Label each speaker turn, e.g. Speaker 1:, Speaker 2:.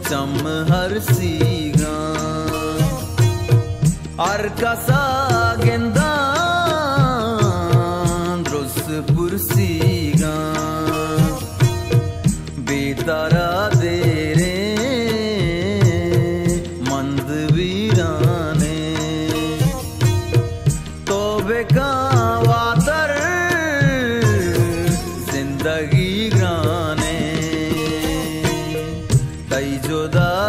Speaker 1: चम हर सीगा अर कसा गेंदा द्रुस पुरसीगा बेतारा देरे मंद वीराने तो बेका वातर जिंदगी ग्राने तई जुदा